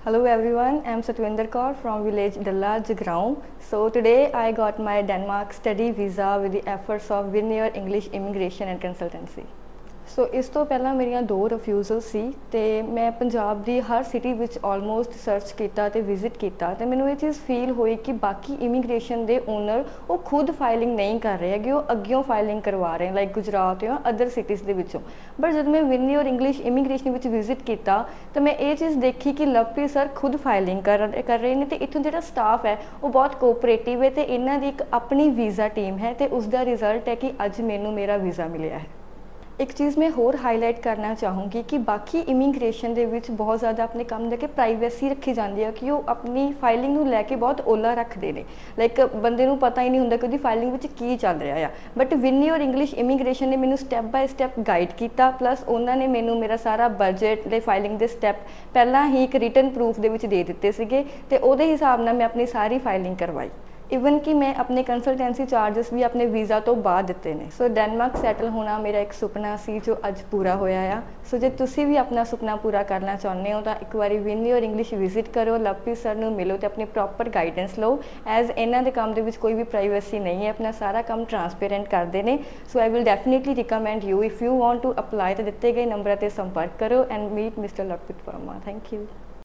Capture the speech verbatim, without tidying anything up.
Hello everyone, I am Satwinder Kaur from village Dalla, Jagraon. So today I got my Denmark study visa with the efforts of Vineyard English Immigration and Consultancy. So so, इस तो पहला मेरिया दो refusal सी ते मैं पंजाब दी हर सिटी विच ऑलमोस्ट सर्च किया ते विजिट किया तो मैंने ये चीज़ फील हुई कि बाकी इमीग्रेशन दे ओनर वो खुद फाइलिंग नहीं कर रहे हैं, वो अग्यों फाइलिंग करवा रहे हैं लाइक गुजरात या अदर सिटीज़ दे विचों। बट जब मैं विनी और इंग्लिश इमीग्रेशन विच विजिट किया तो मैं ये चीज़ देखी कि लवप्रीत सर खुद फाइलिंग कर कर रहे हैं तो इत्थों जो स्टाफ है वो बहुत कोऑपरेटिव है तो इन्हों की एक अपनी वीज़ा टीम है तो उसका रिजल्ट है कि अज मैनू मेरा वीज़ा मिलया है। एक चीज़ मैं होर हाईलाइट करना चाहूँगी कि बाकी इमीग्रेशन दे विच बहुत ज़्यादा अपने काम लैके प्राइवेसी रखी जाती है कि वो अपनी फाइलिंग नूं लैके बहुत ओला रखते हैं, लाइक बंदे नूं पता ही नहीं होंदा कि उसकी फाइलिंग विच की चल रहा है। बट विनी और इंग्लिश इमीग्रेशन ने मैनू स्टैप बाय स्टैप गाइड किया, प्लस उन्होंने मैनू मेरा सारा बजट दे फाइलिंग के स्टैप पहला ही एक रिटन प्रूफ दे विच दे दिते सीगे ते उहदे हिसाब नाल मैं अपनी सारी फाइलिंग करवाई। इवन कि मैं अपने कंसलटेंसी चार्जिस भी अपने वीज़ा तो बाद दिते हैं। सो डेनमार्क सैटल होना मेरा एक सुपना सी जो अज पूरा होया आ। सो जो तुसी भी अपना सुपना पूरा करना चाहते हो तो एक बार विनी और इंग्लिश विजिट करो, लवप्रीत सर नूं मिलो तो अपनी प्रॉपर गाइडेंस लो। एज इन्हां दे काम दे विच कोई भी प्राइवेसी नहीं है, अपना सारा काम ट्रांसपेरेंट करते हैं। So I will definitely recommend you if you want to apply तो दिते गए नंबर पर संपर्क करो and meet mister Lovepreet Verma. Thank you.